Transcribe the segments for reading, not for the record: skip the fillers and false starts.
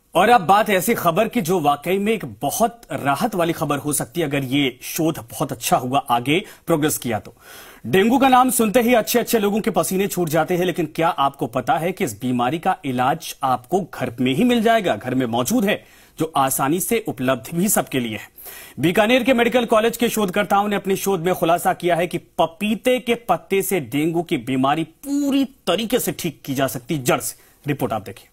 और अब बात ऐसी खबर की जो वाकई में एक बहुत राहत वाली खबर हो सकती है अगर ये शोध बहुत अच्छा हुआ, आगे प्रोग्रेस किया तो। डेंगू का नाम सुनते ही अच्छे अच्छे लोगों के पसीने छूट जाते हैं, लेकिन क्या आपको पता है कि इस बीमारी का इलाज आपको घर में ही मिल जाएगा, घर में मौजूद है, जो आसानी से उपलब्ध भी सबके लिए है। बीकानेर के मेडिकल कॉलेज के शोधकर्ताओं ने अपने शोध में खुलासा किया है कि पपीते के पत्ते से डेंगू की बीमारी पूरी तरीके से ठीक की जा सकती, जड़ से। रिपोर्ट आप देखिए।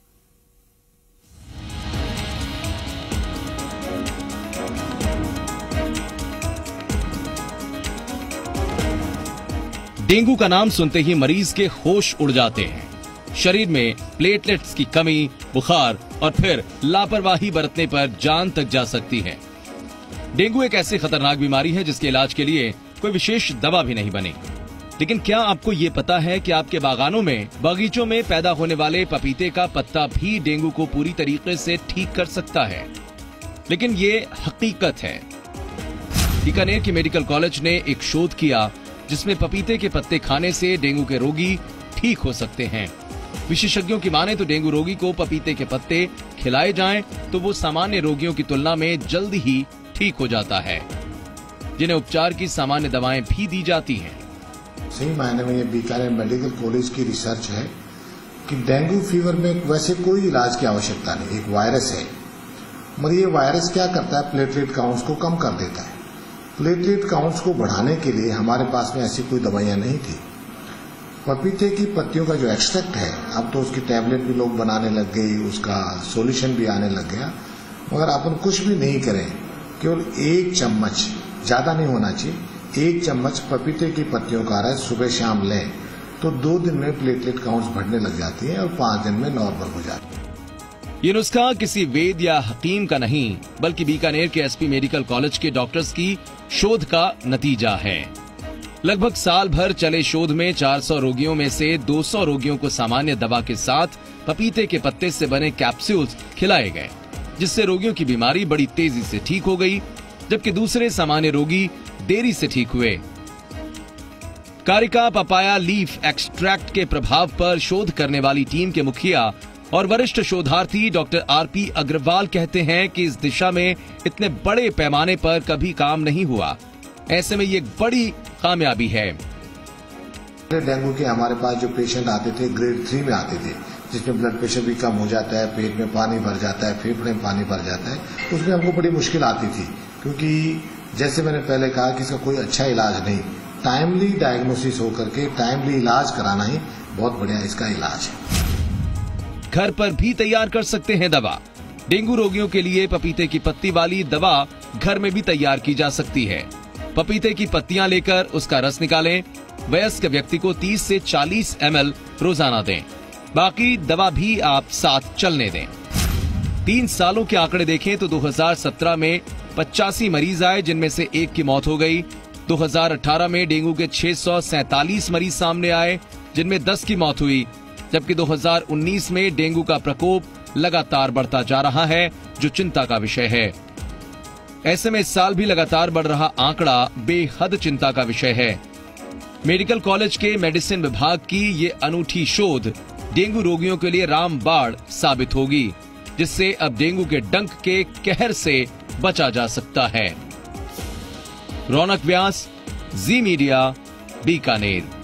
डेंगू का नाम सुनते ही मरीज के होश उड़ जाते हैं। शरीर में प्लेटलेट्स की कमी, बुखार और फिर लापरवाही बरतने पर जान तक जा सकती है। डेंगू एक ऐसी खतरनाक बीमारी है जिसके इलाज के लिए कोई विशेष दवा भी नहीं बनी। लेकिन क्या आपको ये पता है कि आपके बागानों में, बगीचों में पैदा होने वाले पपीते का पत्ता भी डेंगू को पूरी तरीके से ठीक कर सकता है? लेकिन ये हकीकत है। बीकानेर के मेडिकल कॉलेज ने एक शोध किया जिसमें पपीते के पत्ते खाने से डेंगू के रोगी ठीक हो सकते हैं। विशेषज्ञों की माने तो डेंगू रोगी को पपीते के पत्ते खिलाए जाएं तो वो सामान्य रोगियों की तुलना में जल्दी ही ठीक हो जाता है, जिन्हें उपचार की सामान्य दवाएं भी दी जाती हैं। सही मायने में ये बीकानेर मेडिकल कॉलेज की रिसर्च है कि डेंगू फीवर में वैसे कोई इलाज की आवश्यकता नहीं, एक वायरस है, मगर ये वायरस क्या करता है, प्लेटलेट काउंट्स को कम कर देता है। प्लेटलेट काउंट्स को बढ़ाने के लिए हमारे पास में ऐसी कोई दवाइयां नहीं थी। पपीते की पत्तियों का जो एक्सट्रैक्ट है, अब तो उसकी टैबलेट भी लोग बनाने लग गए, उसका सॉल्यूशन भी आने लग गया, मगर अपन कुछ भी नहीं करें, केवल 1 चम्मच, ज्यादा नहीं होना चाहिए, 1 चम्मच पपीते की पत्तियों का रस सुबह शाम लें तो 2 दिन में प्लेटलेट काउंट्स बढ़ने लग जाती है और 5 दिन में नॉर्मल हो जाती है। ये नुस्खा किसी वेद या हकीम का नहीं, बल्कि बीकानेर के एसपी मेडिकल कॉलेज के डॉक्टर्स की शोध का नतीजा है। लगभग साल भर चले शोध में 400 रोगियों में से 200 रोगियों को सामान्य दवा के साथ पपीते के पत्ते से बने कैप्सूल्स खिलाए गए, जिससे रोगियों की बीमारी बड़ी तेजी से ठीक हो गई, जबकि दूसरे सामान्य रोगी देरी से ठीक हुए। कारिका पपाया लीफ एक्सट्रैक्ट के प्रभाव पर शोध करने वाली टीम के मुखिया और वरिष्ठ शोधार्थी डॉक्टर आरपी अग्रवाल कहते हैं कि इस दिशा में इतने बड़े पैमाने पर कभी काम नहीं हुआ। ऐसे में ये बड़ी कामयाबी है। डेंगू के हमारे पास जो पेशेंट आते थे ग्रेड 3 में आते थे, जिसमें ब्लड प्रेशर भी कम हो जाता है, पेट में पानी भर जाता है, फेफड़े में पानी भर जाता है, उसमें हमको बड़ी मुश्किल आती थी, क्योंकि जैसे मैंने पहले कहा कि इसका कोई अच्छा इलाज नहीं। टाइमली डायग्नोसिस होकर के टाइमली इलाज कराना ही बहुत बढ़िया इसका इलाज है। घर पर भी तैयार कर सकते हैं दवा। डेंगू रोगियों के लिए पपीते की पत्ती वाली दवा घर में भी तैयार की जा सकती है। पपीते की पत्तियां लेकर उसका रस निकालें। वयस्क व्यक्ति को 30 से 40 ml रोजाना दें। बाकी दवा भी आप साथ चलने दें। 3 सालों के आंकड़े देखें तो 2017 में 85 मरीज आए, जिनमें से 1 की मौत हो गई। 2018 में डेंगू के 647 मरीज सामने आए, जिनमें 10 की मौत हुई, जबकि 2019 में डेंगू का प्रकोप लगातार बढ़ता जा रहा है, जो चिंता का विषय है। ऐसे में इस साल भी लगातार बढ़ रहा आंकड़ा बेहद चिंता का विषय है। मेडिकल कॉलेज के मेडिसिन विभाग की ये अनूठी शोध डेंगू रोगियों के लिए रामबाण साबित होगी, जिससे अब डेंगू के डंक के कहर से बचा जा सकता है। रौनक व्यास, जी मीडिया, बीकानेर।